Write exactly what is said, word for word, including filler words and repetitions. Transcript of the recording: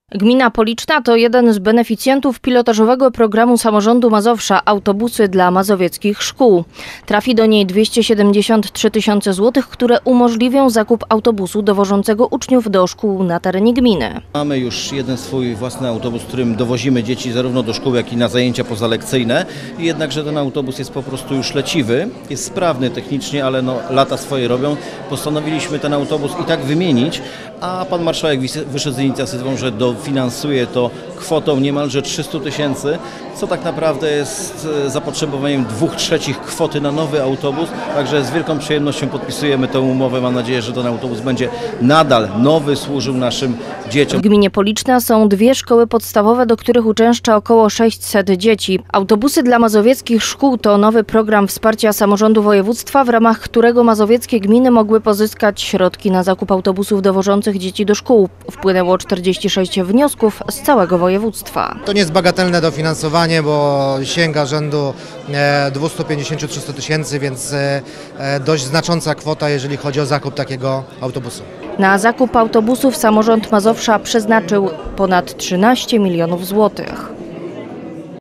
Gmina Policzna to jeden z beneficjentów pilotażowego programu samorządu Mazowsza Autobusy dla mazowieckich szkół. Trafi do niej dwieście siedemdziesiąt trzy tysiące złotych, które umożliwią zakup autobusu dowożącego uczniów do szkół na terenie gminy. Mamy już jeden swój własny autobus, którym dowozimy dzieci zarówno do szkół, jak i na zajęcia pozalekcyjne. I jednakże ten autobus jest po prostu już leciwy, jest sprawny technicznie, ale no, lata swoje robią. Postanowiliśmy ten autobus i tak wymienić, a pan marszałek wyszedł z inicjatywą, że dofinansuje to kwotą niemalże trzystu tysięcy, co tak naprawdę jest zapotrzebowaniem dwóch trzecich kwoty na nowy autobus. Także z wielką przyjemnością podpisujemy tę umowę. Mam nadzieję, że ten autobus będzie nadal nowy, służył naszym dzieciom. W gminie Policzna są dwie szkoły podstawowe, do których uczęszcza około sześćset dzieci. Autobusy dla mazowieckich szkół to nowy program wsparcia samorządu województwa, w ramach którego mazowieckie gminy mogły pozyskać środki na zakup autobusów dowożących dzieci do szkół. Wpłynęło czterdzieści sześć wniosków z całego województwa. To nie jest bagatelne dofinansowanie, bo sięga rzędu dwieście pięćdziesiąt do trzystu tysięcy, więc dość znacząca kwota, jeżeli chodzi o zakup takiego autobusu. Na zakup autobusów samorząd Mazowsza przeznaczył ponad trzynaście milionów złotych.